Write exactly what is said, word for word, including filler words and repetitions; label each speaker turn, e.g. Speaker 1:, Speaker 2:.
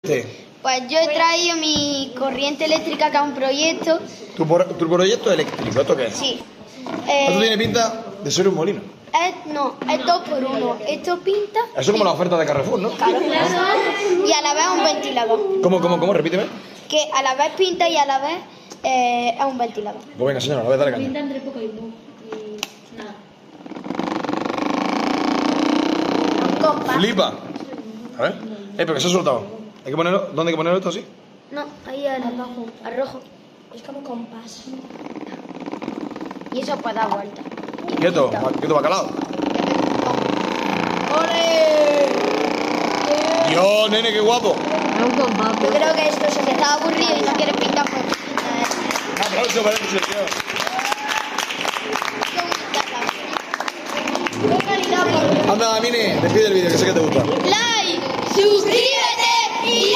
Speaker 1: Sí.
Speaker 2: Pues yo he traído mi corriente eléctrica, que es un proyecto.
Speaker 1: ¿Tu, por, tu proyecto eléctrico? ¿Esto qué es?
Speaker 2: Sí.
Speaker 1: Esto
Speaker 2: Eh,
Speaker 1: tiene pinta de ser un molino.
Speaker 2: es, no, es dos por uno. Esto pinta.
Speaker 1: Eso es como la oferta de Carrefour, ¿no?
Speaker 2: Claro. Y a la vez un ventilador.
Speaker 1: ¿Cómo, cómo, cómo? Repíteme.
Speaker 2: Que a la vez pinta y a la vez eh, es un ventilador.
Speaker 1: Pues venga, señora, a ver, dale caña.
Speaker 3: Pinta entre poco y no. Y nada.
Speaker 2: Un compás.
Speaker 1: Flipa. A ver. Eh, pero que se ha soltado. Hay que ponerlo. ¿Dónde hay que ponerlo esto así?
Speaker 2: No, ahí al abajo, al rojo.
Speaker 3: Es como compás.
Speaker 2: Y eso puede dar vuelta.
Speaker 1: Quieto, quieto, bacalao.
Speaker 2: ¡Ole!
Speaker 1: Dios, nene, qué guapo.
Speaker 2: Yo creo que esto, si te está aburrido y no quieres pintar, pues pinta.
Speaker 1: Un aplauso para este señor. Anda, Amine, despide el vídeo, que sé que te gusta.
Speaker 2: Like, suscríbete y